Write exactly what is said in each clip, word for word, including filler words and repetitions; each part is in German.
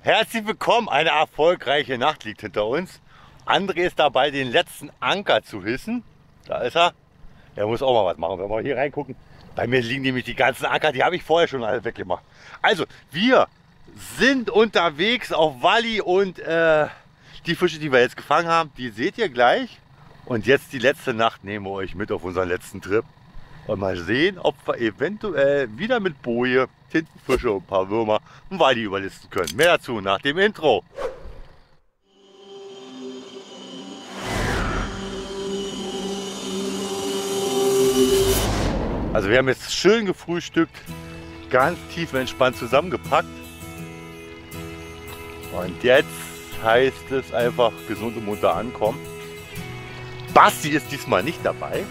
Herzlich willkommen, eine erfolgreiche Nacht liegt hinter uns. André ist dabei, den letzten Anker zu hissen. Da ist er. Er muss auch mal was machen, wenn wir hier reingucken. Bei mir liegen nämlich die ganzen Anker, die habe ich vorher schon alle weggemacht. Also, wir sind unterwegs auf Walli und äh, die Fische, die wir jetzt gefangen haben, die seht ihr gleich. Und jetzt die letzte Nacht nehmen wir euch mit auf unseren letzten Trip. Und mal sehen, ob wir eventuell wieder mit Boje, Tintenfische und ein paar Würmer einen Walli überlisten können. Mehr dazu nach dem Intro. Also wir haben jetzt schön gefrühstückt, ganz tief entspannt zusammengepackt. Und jetzt heißt es einfach gesund und munter ankommen. Basti ist diesmal nicht dabei.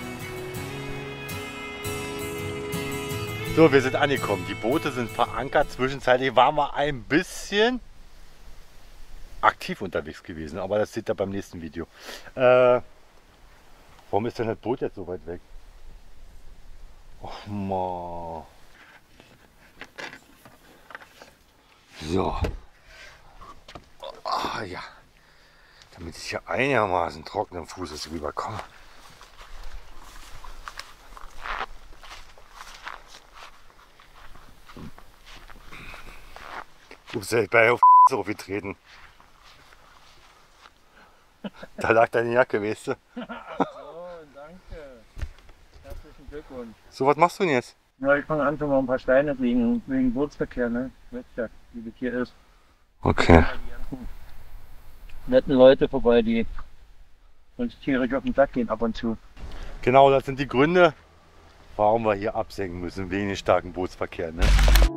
So, wir sind angekommen. Die Boote sind verankert. Zwischenzeitlich waren wir ein bisschen aktiv unterwegs gewesen, aber das seht ihr beim nächsten Video. Äh, warum ist denn das Boot jetzt so weit weg? Och man. So. Ah, ja. Damit ich hier einigermaßen trockenen Fußes rüberkomme. Ups, ich bin auf so getreten. Da lag deine Jacke, weißt du? So, danke. Herzlichen Glückwunsch. So, was machst du denn jetzt? Ja, ich fange an, schon mal ein paar Steine wegen, wegen Bootsverkehr, ne? Weißt ja, wie das hier ist. Okay. Die ganzen netten Leute vorbei, die uns tierisch auf den Sack gehen ab und zu. Genau, das sind die Gründe, warum wir hier absenken müssen, wegen dem starken Bootsverkehr. Ne?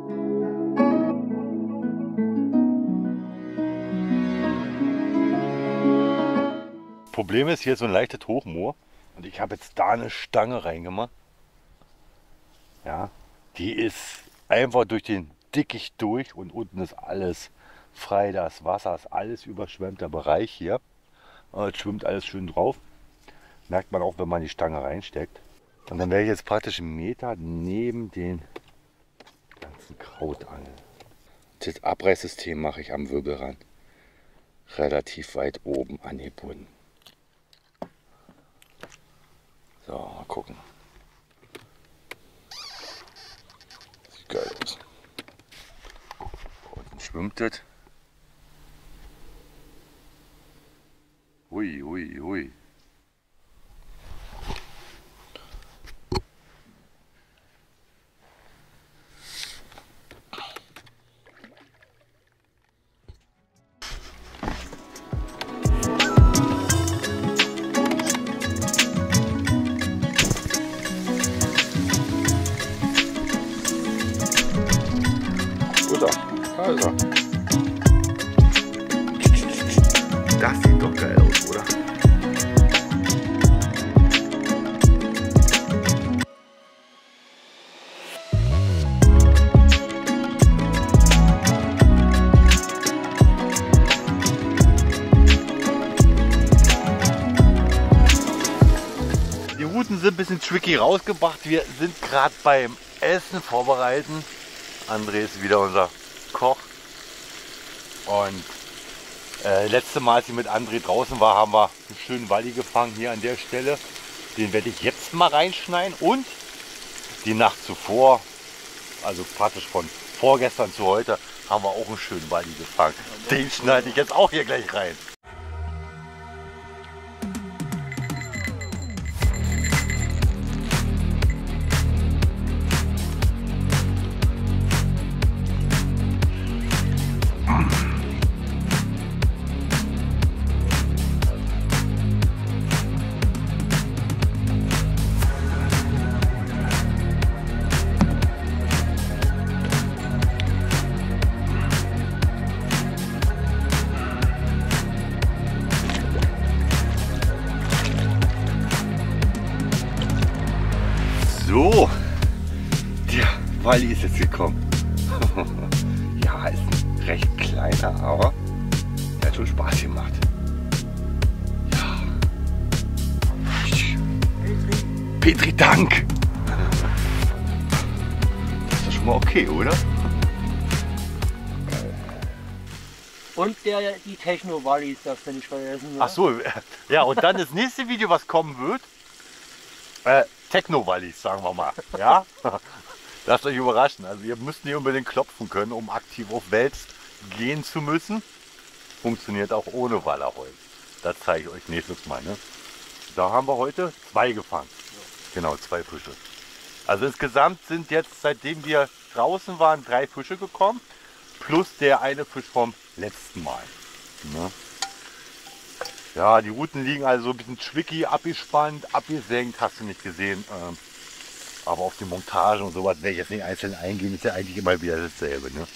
Problem ist, hier ist so ein leichtes Hochmoor und ich habe jetzt da eine Stange reingemacht. Ja, die ist einfach durch den Dickicht durch und unten ist alles frei, das Wasser ist alles überschwemmter Bereich hier. Es schwimmt alles schön drauf. Merkt man auch, wenn man die Stange reinsteckt. Und dann werde ich jetzt praktisch einen Meter neben den ganzen Kraut angeln. Das Abreißsystem mache ich am Wirbelrand. Relativ weit oben angebunden. So, mal gucken. Sieht geil aus. Unten schwimmt das. Hui, hui, hui. Da ist er. Das sieht doch geil aus, oder? Die Routen sind ein bisschen tricky rausgebracht. Wir sind gerade beim Essen vorbereiten. André ist wieder unser Koch. Und äh, letzte Mal, als ich mit André draußen war, haben wir einen schönen Walli gefangen hier an der Stelle. Den werde ich jetzt mal reinschneiden. Und die Nacht zuvor, also praktisch von vorgestern zu heute, haben wir auch einen schönen Walli gefangen. Den schneide ich jetzt auch hier gleich rein. So, der Walli ist jetzt gekommen. Ja, ist ein recht kleiner, aber der hat schon Spaß gemacht. Ja. Petri, Dank! Das ist doch schon mal okay, oder? Und der, die Techno-Wallis, darfst du nicht vergessen. Ne? Ach so, ja, und dann das nächste Video, was kommen wird, äh, Techno-Wallis, sagen wir mal. Ja? Lasst euch überraschen. Also ihr müsst nicht unbedingt klopfen können, um aktiv auf Wels gehen zu müssen. Funktioniert auch ohne Wallerholz. Das zeige ich euch nächstes Mal. Ne? Da haben wir heute zwei gefangen. Genau, zwei Fische. Also insgesamt sind jetzt, seitdem wir draußen waren, drei Fische gekommen. Plus der eine Fisch vom letzten Mal. Ne? Ja, die Routen liegen also ein bisschen schwicky, abgespannt, abgesenkt, hast du nicht gesehen. Ähm, aber auf die Montage und sowas werde ich jetzt nicht einzeln eingehen, ist ja eigentlich immer wieder dasselbe. Ne?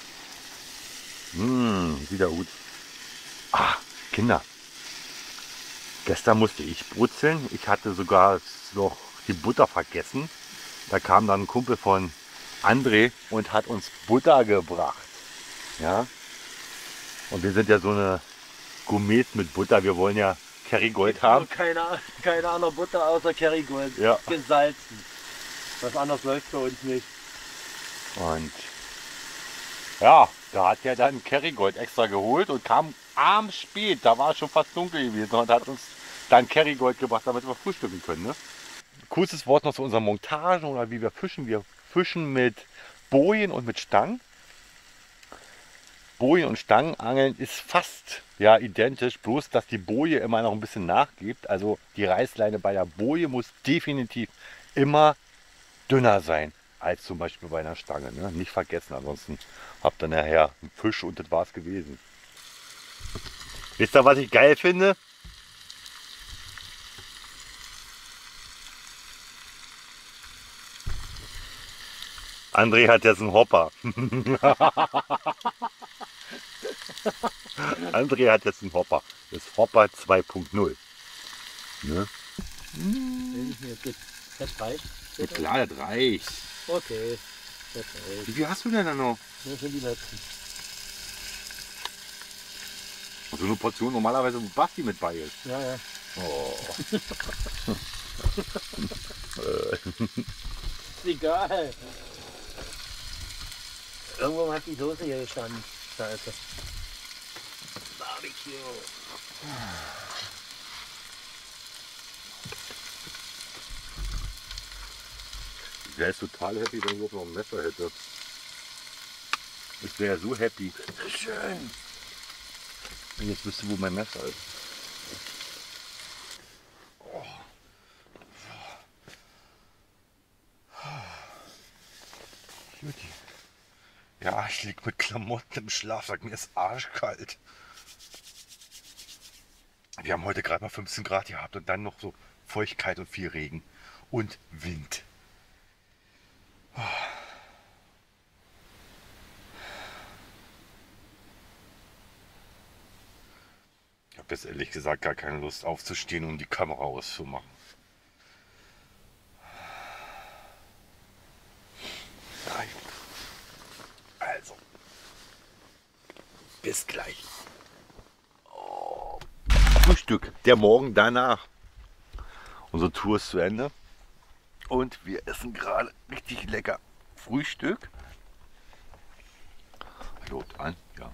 Mmh, wieder gut. Ah, Kinder. Gestern musste ich brutzeln. Ich hatte sogar noch die Butter vergessen. Da kam dann ein Kumpel von André und hat uns Butter gebracht. Ja. Und wir sind ja so eine Gourmets mit Butter. Wir wollen ja Kerrygold haben. Keine, keine andere Butter außer Kerrygold. Ja. Gesalzen. Was anderes läuft bei uns nicht. Und ja, da hat er dann Kerrygold extra geholt und kam abends spät. Da war es schon fast dunkel gewesen und hat uns dann Kerrygold gebracht, damit wir frühstücken können. Ne? Kurzes Wort noch zu unserer Montage oder wie wir fischen. Wir fischen mit Bojen und mit Stangen. Bojen und Stangenangeln ist fast ja, identisch, bloß dass die Boje immer noch ein bisschen nachgibt. Also die Reißleine bei der Boje muss definitiv immer dünner sein als zum Beispiel bei einer Stange. Ne? Nicht vergessen, ansonsten habt ihr nachher einen Fisch und das war es gewesen. Wisst ihr, was ich geil finde? André hat jetzt einen Hopper. André hat jetzt einen Hopper. Das Hopper zwei Punkt null. Ne? Das reicht. Ja, klar, das reicht. Okay, das reicht. Wie viel hast du denn da noch? Das sind die letzten. So eine Portion normalerweise, wo Basti mit bei ist. Ja, ja. Oh. Ist egal. Irgendwo hat die Soße hier gestanden. Da ist sie. Barbecue. Ich wäre jetzt total happy, wenn ich noch ein Messer hätte. Ich wäre so happy. Schön. Und jetzt wüsste, wo mein Messer ist. Oh. Juti. Ja, ich liege mit Klamotten im Schlafsack. Mir ist arschkalt. Wir haben heute gerade mal fünfzehn Grad gehabt und dann noch so Feuchtigkeit und viel Regen und Wind. Ich habe jetzt ehrlich gesagt gar keine Lust aufzustehen und die Kamera auszumachen. Nein. Also, bis gleich. Oh. Frühstück, der Morgen danach. Unsere Tour ist zu Ende und wir essen gerade richtig lecker Frühstück. Lobt an, ja.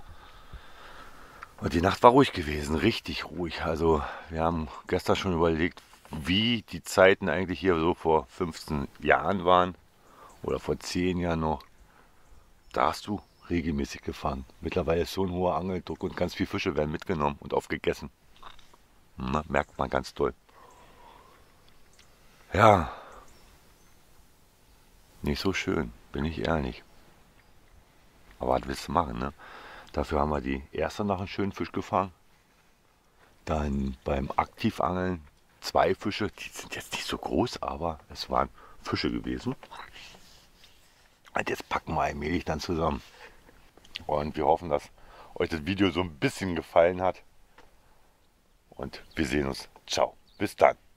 Und die Nacht war ruhig gewesen, richtig ruhig. Also wir haben gestern schon überlegt, wie die Zeiten eigentlich hier so vor fünfzehn Jahren waren oder vor zehn Jahren noch. Da hast du regelmäßig gefangen. Mittlerweile ist so ein hoher Angeldruck und ganz viele Fische werden mitgenommen und aufgegessen. Na, merkt man ganz toll. Ja, nicht so schön, bin ich ehrlich. Aber was willst du machen, ne? Dafür haben wir die erste Nacht einen schönen Fisch gefangen. Dann beim Aktivangeln zwei Fische, die sind jetzt nicht so groß, aber es waren Fische gewesen. Und jetzt packen wir allmählich dann zusammen. Und wir hoffen, dass euch das Video so ein bisschen gefallen hat. Und wir sehen uns. Ciao. Bis dann.